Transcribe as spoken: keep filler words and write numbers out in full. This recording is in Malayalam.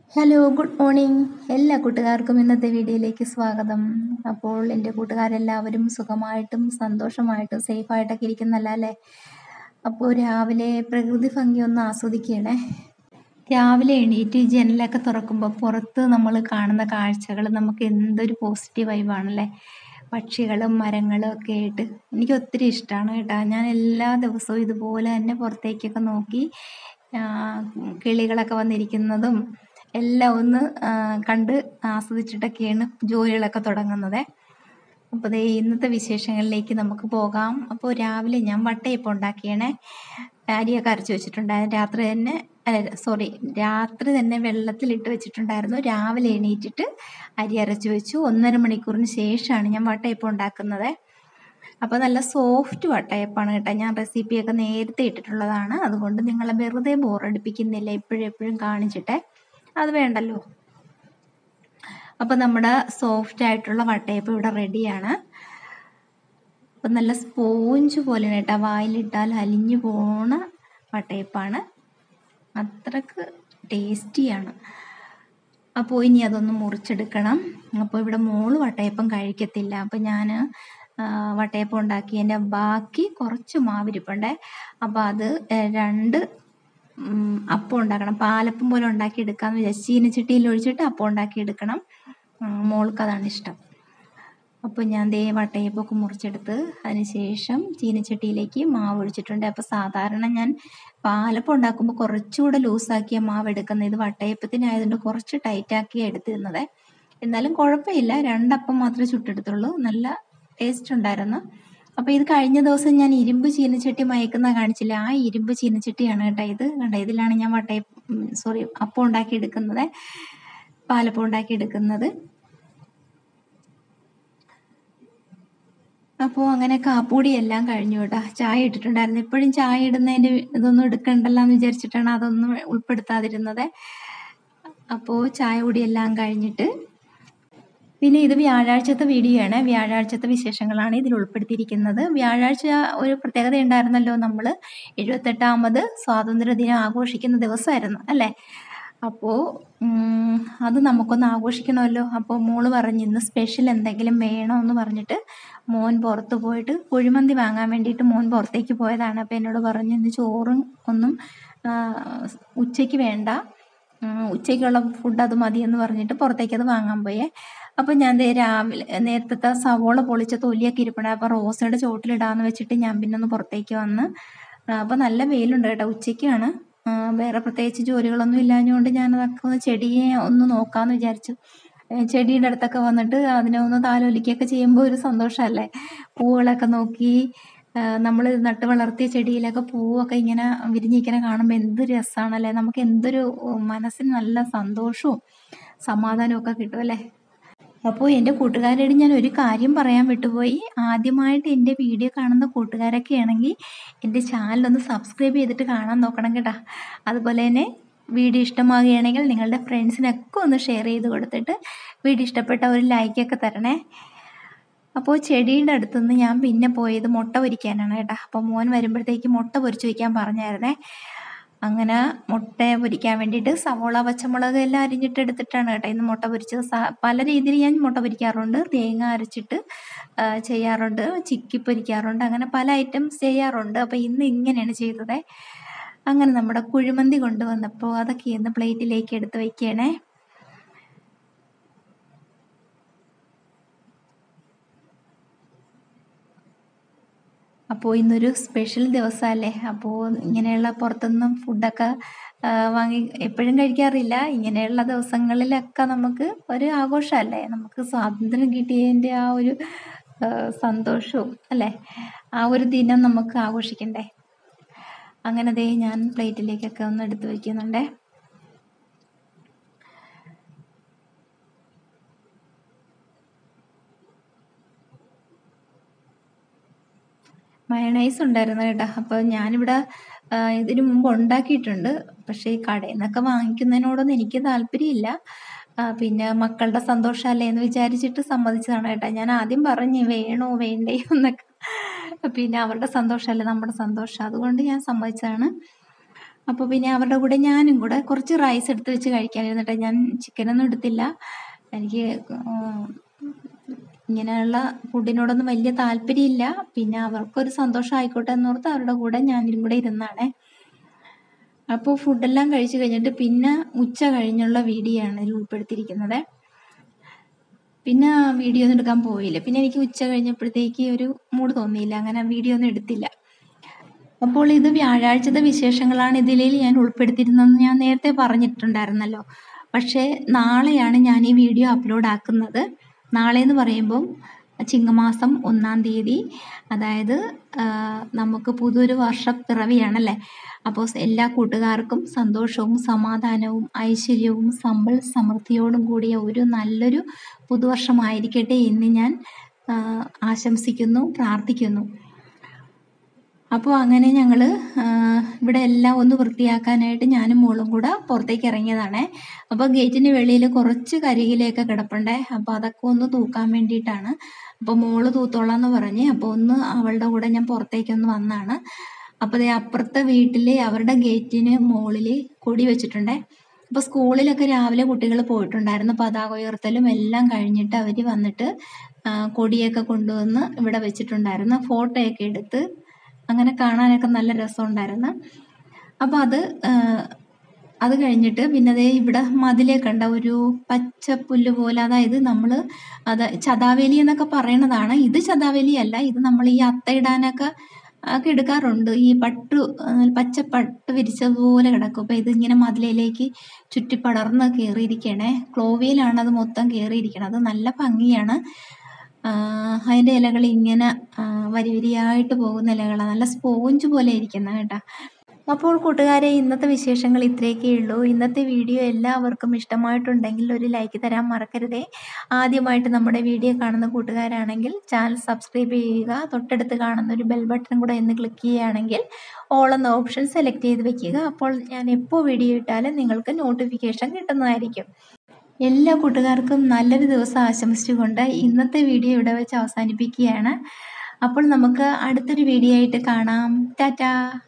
Hello, good morning. എല്ലാ കൂട്ടുകാർക്കും ഇന്നത്തെ വീഡിയോയിലേക്ക് സ്വാഗതം. അപ്പോൾ എൻ്റെ കൂട്ടുകാരെല്ലാവരും സുഖമായിട്ടും സന്തോഷമായിട്ടും സേഫായിട്ടൊക്കെ ഇരിക്കുന്നല്ല അല്ലേ? അപ്പോൾ രാവിലെ പ്രകൃതി ഭംഗി ഒന്ന് ആസ്വദിക്കണേ. രാവിലെ എണീറ്റ് ജനലൊക്കെ തുറക്കുമ്പോൾ പുറത്ത് നമ്മൾ കാണുന്ന കാഴ്ചകൾ നമുക്ക് എന്തൊരു പോസിറ്റീവ് വൈബാണല്ലേ. പക്ഷികളും മരങ്ങളും ഒക്കെ ആയിട്ട് എനിക്ക് ഒത്തിരി ഇഷ്ടമാണ് കേട്ടോ. ഞാൻ എല്ലാ ദിവസവും ഇതുപോലെ തന്നെ പുറത്തേക്കൊക്കെ നോക്കി കിളികളൊക്കെ വന്നിരിക്കുന്നതും എല്ലാം ഒന്ന് കണ്ട് ആസ്വദിച്ചിട്ടൊക്കെയാണ് ജോലികളൊക്കെ തുടങ്ങുന്നത്. അപ്പോൾ ദേ ഇന്നത്തെ വിശേഷങ്ങളിലേക്ക് നമുക്ക് പോകാം. അപ്പോൾ രാവിലെ ഞാൻ വട്ടയപ്പം ഉണ്ടാക്കിയണേ. അരിയൊക്കെ അരച്ച് വെച്ചിട്ടുണ്ടായിരുന്നു രാത്രി തന്നെ, അല്ല സോറി രാത്രി തന്നെ വെള്ളത്തിലിട്ട് വെച്ചിട്ടുണ്ടായിരുന്നു. രാവിലെ എണീറ്റിട്ട് അരി അരച്ച് വെച്ചു. ഒന്നര മണിക്കൂറിന് ശേഷമാണ് ഞാൻ വട്ടയപ്പം ഉണ്ടാക്കുന്നത്. അപ്പോൾ നല്ല സോഫ്റ്റ് വട്ടയപ്പാണ് കേട്ടോ. ഞാൻ റെസിപ്പിയൊക്കെ നേരത്തെ ഇട്ടിട്ടുള്ളതാണ്, അതുകൊണ്ട് നിങ്ങളെ വെറുതെ ബോറടിപ്പിക്കുന്നില്ല എപ്പോഴും എപ്പോഴും കാണിച്ചിട്ട്, അത് വേണ്ടല്ലോ. അപ്പം നമ്മുടെ സോഫ്റ്റ് ആയിട്ടുള്ള വട്ടയപ്പം ഇവിടെ റെഡിയാണ്. അപ്പം നല്ല സ്പോഞ്ച് പോലെ കേട്ടോ, വായിലിട്ടാൽ അലിഞ്ഞു പോണ വട്ടയപ്പാണ്, അത്രക്ക് ടേസ്റ്റിയാണ്. അപ്പോൾ ഇനി അതൊന്ന് മുറിച്ചെടുക്കണം. അപ്പോൾ ഇവിടെ മോള് വട്ടയപ്പം കഴിക്കത്തില്ല, അപ്പം ഞാൻ വട്ടയപ്പം ഉണ്ടാക്കിയതിൻ്റെ ബാക്കി കുറച്ച് മാവിരിപ്പുണ്ടേ. അപ്പോൾ അത് രണ്ട് അപ്പം ഉണ്ടാക്കണം, പാലപ്പം പോലെ ഉണ്ടാക്കി എടുക്കാമെന്ന് വിചാരിച്ചു. ചീനച്ചട്ടിയിൽ ഒഴിച്ചിട്ട് അപ്പം ഉണ്ടാക്കി എടുക്കണം, മോൾക്ക് അതാണ് ഇഷ്ടം. അപ്പോൾ ഞാൻ ദേ വട്ടയപ്പൊക്കെ മുറിച്ചെടുത്ത് അതിന് ശേഷം ചീനച്ചട്ടിയിലേക്ക് മാവ് ഒഴിച്ചിട്ടുണ്ട്. അപ്പോൾ സാധാരണ ഞാൻ പാലപ്പം ഉണ്ടാക്കുമ്പോൾ കുറച്ചുകൂടെ ലൂസാക്കിയ മാവ് എടുക്കുന്നത്, ഇത് വട്ടയപ്പത്തിനായതുകൊണ്ട് കുറച്ച് ടൈറ്റാക്കിയാണ് എടുത്തിരുന്നത്. എന്നാലും കുഴപ്പമില്ല, രണ്ടപ്പം മാത്രമേ ചുട്ടെടുത്തുള്ളൂ, നല്ല ടേസ്റ്റ് ഉണ്ടായിരുന്നു. അപ്പോൾ ഇത് കഴിഞ്ഞ ദിവസം ഞാൻ ഇരുമ്പ് ചീനച്ചട്ടി മയക്കുന്ന കാണിച്ചില്ല, ആ ഇരുമ്പ് ചീനച്ചട്ടിയാണ് കേട്ടോ ഇത്. കണ്ട, ഇതിലാണ് ഞാൻ വട്ടയപ്പം സോറി അപ്പം ഉണ്ടാക്കി എടുക്കുന്നത്, പാലപ്പം ഉണ്ടാക്കി എടുക്കുന്നത്. അപ്പോൾ അങ്ങനെ കാപ്പൂടി എല്ലാം കഴിഞ്ഞു കേട്ടോ. ചായ ഇട്ടിട്ടുണ്ടായിരുന്നു, എപ്പോഴും ചായ ഇടുന്നതിൻ്റെ ഇതൊന്നും എടുക്കണ്ടല്ലോ എന്ന് വിചാരിച്ചിട്ടാണ് അതൊന്നും ഉൾപ്പെടുത്താതിരുന്നത്. അപ്പോൾ ചായ കൂടി എല്ലാം കഴിഞ്ഞിട്ട്, പിന്നെ ഇത് വ്യാഴാഴ്ചത്തെ വീഡിയോ ആണ്, വ്യാഴാഴ്ചത്തെ വിശേഷങ്ങളാണ് ഇതിൽ ഉൾപ്പെടുത്തിയിരിക്കുന്നത്. വ്യാഴാഴ്ച ഒരു പ്രത്യേകത ഉണ്ടായിരുന്നല്ലോ, നമ്മൾ എഴുപത്തെട്ടാമത് സ്വാതന്ത്ര്യദിനം ആഘോഷിക്കുന്ന ദിവസമായിരുന്നു അല്ലേ. അപ്പോൾ അത് നമുക്കൊന്ന് ആഘോഷിക്കണമല്ലോ. അപ്പോൾ മോള് പറഞ്ഞ് ഇന്ന് സ്പെഷ്യൽ എന്തെങ്കിലും വേണമെന്ന് പറഞ്ഞിട്ട് മോൻ പുറത്ത് പോയിട്ട് കുഴിമന്തി വാങ്ങാൻ വേണ്ടിയിട്ട് മോൻ പുറത്തേക്ക് പോയതാണ്. അപ്പോൾ എന്നോട് പറഞ്ഞു ഇന്ന് ചോറും ഒന്നും ഉച്ചയ്ക്ക് വേണ്ട, ഉച്ചയ്ക്കുള്ള ഫുഡ് അത് മതി എന്ന് പറഞ്ഞിട്ട് പുറത്തേക്ക് അത് വാങ്ങാൻ പോയേ. അപ്പം ഞാൻ ദേ രാവിലെ നേരത്തെ സവോള പൊളിച്ച തൊലിയൊക്കെ ഇരിപ്പുണ്ട്, അപ്പോൾ റോസയുടെ ചോട്ടിലിടാന്ന് വെച്ചിട്ട് ഞാൻ പിന്നെ ഒന്ന് പുറത്തേക്ക് വന്ന്. അപ്പോൾ നല്ല വെയിലുണ്ട് കേട്ടോ, ഉച്ചയ്ക്കാണ്. വേറെ പ്രത്യേകിച്ച് ജോലികളൊന്നും ഇല്ലാഞ്ഞുകൊണ്ട് ഞാനതൊക്കെ ഒന്ന് ചെടിയെ ഒന്ന് നോക്കാമെന്ന് വിചാരിച്ചു. ചെടിയുടെ അടുത്തൊക്കെ വന്നിട്ട് അതിനെ ഒന്ന് താലോലിക്കുകയൊക്കെ ചെയ്യുമ്പോൾ ഒരു സന്തോഷമല്ലേ. പൂവുകളൊക്കെ നോക്കി നമ്മൾ നട്ട് വളർത്തിയ ചെടിയിലൊക്കെ പൂവൊക്കെ ഇങ്ങനെ വിരിഞ്ഞിരിക്കണ കാണുമ്പോൾ എന്ത് രസമാണല്ലേ. നമുക്ക് എന്തൊരു മനസ്സിന് നല്ല സന്തോഷവും സമാധാനവും ഒക്കെ കിട്ടും അല്ലേ. അപ്പോൾ എൻ്റെ കൂട്ടുകാരോട് ഞാൻ ഒരു കാര്യം പറയാൻ വിട്ടുപോയി. ആദ്യമായിട്ട് എൻ്റെ വീഡിയോ കാണുന്ന കൂട്ടുകാരൊക്കെ ആണെങ്കിൽ എൻ്റെ ചാനലൊന്ന് സബ്സ്ക്രൈബ് ചെയ്തിട്ട് കാണാൻ നോക്കണം കേട്ടോ. അതുപോലെ തന്നെ വീഡിയോ ഇഷ്ടമാകുകയാണെങ്കിൽ നിങ്ങളുടെ ഫ്രണ്ട്സിനൊക്കെ ഒന്ന് ഷെയർ ചെയ്ത് കൊടുത്തിട്ട് വീഡിയോ ഇഷ്ടപ്പെട്ട ഒരു ലൈക്കൊക്കെ തരണേ. അപ്പോൾ ചെടിയുടെ അടുത്തുനിന്ന് ഞാൻ പിന്നെ പോയത് മുട്ട പൊരിക്കാനാണ് കേട്ടോ. അപ്പോൾ മോൻ വരുമ്പോഴത്തേക്ക് മുട്ട പൊരിച്ച് വയ്ക്കാൻ പറഞ്ഞായിരുന്നേ. അങ്ങനെ മുട്ട പൊരിക്കാൻ വേണ്ടിയിട്ട് സവോള പച്ചമുളക് എല്ലാം അരിഞ്ഞിട്ട് എടുത്തിട്ടാണ് കേട്ടോ ഇന്ന് മുട്ട പൊരിച്ചത്. പല രീതിയിൽ ഞാൻ മുട്ട പൊരിക്കാറുണ്ട്, തേങ്ങ അരച്ചിട്ട് ചെയ്യാറുണ്ട്, ചിക്കി പൊരിക്കാറുണ്ട്, അങ്ങനെ പല ഐറ്റംസ് ചെയ്യാറുണ്ട്. അപ്പോൾ ഇന്ന് ഇങ്ങനെയാണ് ചെയ്തത്. അങ്ങനെ നമ്മുടെ കുഴിമന്തി കൊണ്ടുവന്നപ്പോൾ അതൊക്കെ ഇന്ന് പ്ലേറ്റിലേക്ക് എടുത്ത് വയ്ക്കണേ. അപ്പോൾ ഇന്നൊരു സ്പെഷ്യൽ ദിവസമല്ലേ. അപ്പോൾ ഇങ്ങനെയുള്ള പുറത്തുനിന്നും ഫുഡൊക്കെ വാങ്ങി എപ്പോഴും കഴിക്കാറില്ല, ഇങ്ങനെയുള്ള ദിവസങ്ങളിലൊക്കെ നമുക്ക് ഒരു ആഘോഷമല്ലേ. നമുക്ക് സ്വാതന്ത്ര്യം കിട്ടിയതിൻ്റെ ആ ഒരു സന്തോഷവും അല്ലേ, ആ ഒരു ദിനം നമുക്ക് ആഘോഷിക്കണ്ടേ. അങ്ങനെ ദേ ഞാൻ പ്ലേറ്റിലേക്കൊക്കെ ഒന്ന് എടുത്ത് വയ്ക്കുന്നുണ്ടേ. മയണൈസ് ഉണ്ടായിരുന്നു കേട്ടോ. അപ്പോൾ ഞാനിവിടെ ഇതിനു മുമ്പ് ഉണ്ടാക്കിയിട്ടുണ്ട്, പക്ഷേ ഈ കടയിൽ നിന്നൊക്കെ വാങ്ങിക്കുന്നതിനോടൊന്നും എനിക്ക് താല്പര്യമില്ല. പിന്നെ മക്കളുടെ സന്തോഷമല്ലേ എന്ന് വിചാരിച്ചിട്ട് സമ്മതിച്ചതാണ് കേട്ടോ. ഞാൻ ആദ്യം പറഞ്ഞു വേണോ വേണ്ടയോ എന്നൊക്കെ, പിന്നെ അവരുടെ സന്തോഷമല്ലേ നമ്മുടെ സന്തോഷം, അതുകൊണ്ട് ഞാൻ സമ്മതിച്ചതാണ്. അപ്പോൾ പിന്നെ അവരുടെ കൂടെ ഞാനും കൂടെ കുറച്ച് റൈസ് എടുത്ത് വെച്ച് കഴിക്കാനിരുന്നിട്ട് ഞാൻ ചിക്കനൊന്നും എടുത്തില്ല. എനിക്ക് ഇങ്ങനെയുള്ള ഫുഡിനോടൊന്നും വലിയ താല്പര്യമില്ല. പിന്നെ അവർക്കൊരു സന്തോഷം ആയിക്കോട്ടെ എന്നോർത്ത് അവരുടെ കൂടെ ഞാനും കൂടെ ഇരുന്നാണേ. അപ്പോൾ ഫുഡെല്ലാം കഴിച്ച് കഴിഞ്ഞിട്ട് പിന്നെ ഉച്ച കഴിഞ്ഞുള്ള വീഡിയോ ആണ് ഇതിൽ ഉൾപ്പെടുത്തിയിരിക്കുന്നത്. പിന്നെ വീഡിയോ ഒന്നും എടുക്കാൻ പോയില്ല. പിന്നെ എനിക്ക് ഉച്ച കഴിഞ്ഞപ്പോഴത്തേക്ക് ഒരു മൂഡ് തോന്നിയില്ല, അങ്ങനെ വീഡിയോ ഒന്നും എടുത്തില്ല. അപ്പോൾ ഇത് വ്യാഴാഴ്ചത്തെ വിശേഷങ്ങളാണ് ഇതിൽ ഞാൻ ഉൾപ്പെടുത്തിയിരുന്നതെന്ന് ഞാൻ നേരത്തെ പറഞ്ഞിട്ടുണ്ടായിരുന്നല്ലോ. പക്ഷേ നാളെയാണ് ഞാൻ ഈ വീഡിയോ അപ്ലോഡ് ആക്കുന്നത്. നാളെ എന്ന് പറയുമ്പം ചിങ്ങമാസം ഒന്നാം തീയതി, അതായത് നമുക്ക് പുതിയൊരു വർഷപ്പിറവിയാണല്ലേ. അപ്പോൾ എല്ലാ കൂട്ടുകാർക്കും സന്തോഷവും സമാധാനവും ഐശ്വര്യവും സമ്പൽ സമൃദ്ധിയോടും കൂടിയ ഒരു നല്ലൊരു പുതുവർഷമായിരിക്കട്ടെ എന്ന് ഞാൻ ആശംസിക്കുന്നു, പ്രാർത്ഥിക്കുന്നു. അപ്പോൾ അങ്ങനെ ഞങ്ങൾ ഇവിടെ എല്ലാം ഒന്ന് വൃത്തിയാക്കാനായിട്ട് ഞാനും മോളും കൂടെ പുറത്തേക്ക് ഇറങ്ങിയതാണേ. അപ്പോൾ ഗേറ്റിന് വെളിയിൽ കുറച്ച് കരിയിലയൊക്കെ കിടപ്പുണ്ടേ. അപ്പോൾ അതൊക്കെ ഒന്ന് തൂക്കാൻ വേണ്ടിയിട്ടാണ്. അപ്പോൾ മോള് തൂത്തോളാന്ന് പറഞ്ഞ് അപ്പോൾ ഒന്ന് അവളുടെ കൂടെ ഞാൻ പുറത്തേക്കൊന്ന് വന്നാണ്. അപ്പോൾ ദേ അപ്പുറത്തെ വീട്ടിൽ അവരുടെ ഗേറ്റിന് മുകളിൽ കൊടി വെച്ചിട്ടുണ്ടേ. അപ്പോൾ സ്കൂളിലൊക്കെ രാവിലെ കുട്ടികൾ പോയിട്ടുണ്ടായിരുന്നു. പതാക ഉയർത്തലും എല്ലാം കഴിഞ്ഞിട്ട് അവർ വന്നിട്ട് കൊടിയൊക്കെ കൊണ്ടുവന്ന് ഇവിടെ വെച്ചിട്ടുണ്ടായിരുന്നു. ഫോട്ടോയൊക്കെ എടുത്ത് അങ്ങനെ കാണാനൊക്കെ നല്ല രസമുണ്ടായിരുന്നു. അപ്പോൾ അത് അത് കഴിഞ്ഞിട്ട് പിന്നെ അതേ ഇവിടെ മതിലൊക്കെ ഉണ്ട്, ഒരു പച്ചപ്പുല്ല് പോലെ. അതായത് നമ്മൾ അത് ചതാവേലി എന്നൊക്കെ പറയണതാണ്. ഇത് ചതാവേലി അല്ല, ഇത് നമ്മൾ ഈ അത്തയിടാനൊക്കെ ഒക്കെ എടുക്കാറുണ്ട്. ഈ പട്ടു പച്ച പട്ട് വിരിച്ചതുപോലെ കിടക്കും. അപ്പോൾ ഇതിങ്ങനെ മതിലിലേക്ക് ചുറ്റിപ്പടർന്ന് കയറിയിരിക്കണേ. ക്ലോവിയിലാണ് അത് മൊത്തം കയറിയിരിക്കണത്. നല്ല ഭംഗിയാണ്. അതിൻ്റെ ഇലകൾ ഇങ്ങനെ വരി വരിയായിട്ട് പോകുന്ന ഇലകളാണ്, നല്ല സ്പോഞ്ച് പോലെ ഇരിക്കുന്നത് കേട്ടോ. അപ്പോൾ കൂട്ടുകാരെ, ഇന്നത്തെ വിശേഷങ്ങൾ ഇത്രയൊക്കെ ഉള്ളൂ. ഇന്നത്തെ വീഡിയോ എല്ലാവർക്കും ഇഷ്ടമായിട്ടുണ്ടെങ്കിൽ ഒരു ലൈക്ക് തരാൻ മറക്കരുതേ. ആദ്യമായിട്ട് നമ്മുടെ വീഡിയോ കാണുന്ന കൂട്ടുകാരാണെങ്കിൽ ചാനൽ സബ്സ്ക്രൈബ് ചെയ്യുക. തൊട്ടടുത്ത് കാണുന്ന ഒരു ബെൽ ബട്ടൺ കൂടെ ഒന്ന് ക്ലിക്ക് ചെയ്യുകയാണെങ്കിൽ ഓൾ എന്ന ഓപ്ഷൻ സെലക്ട് ചെയ്ത് വെക്കുക. അപ്പോൾ ഞാൻ എപ്പോൾ വീഡിയോ ഇട്ടാലും നിങ്ങൾക്ക് നോട്ടിഫിക്കേഷൻ കിട്ടുന്നതായിരിക്കും. എല്ലാ കൂട്ടുകാർക്കും നല്ലൊരു ദിവസം ആശംസിച്ചുകൊണ്ട് ഇന്നത്തെ വീഡിയോ ഇവിടെ വെച്ച് അവസാനിപ്പിക്കുകയാണ്. അപ്പോൾ നമുക്ക് അടുത്തൊരു വീഡിയോ ആയിട്ട് കാണാം. ടാറ്റാ.